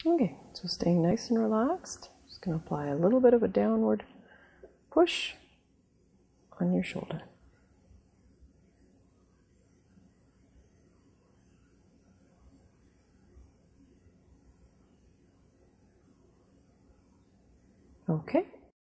Okay, so staying nice and relaxed, just going to apply a little bit of a downward push on your shoulder. Okay.